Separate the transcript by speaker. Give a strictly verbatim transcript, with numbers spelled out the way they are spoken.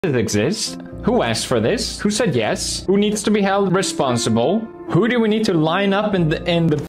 Speaker 1: it exist? Who asked for this? Who said yes? Who needs to be held responsible? Who do we need to line up in the in the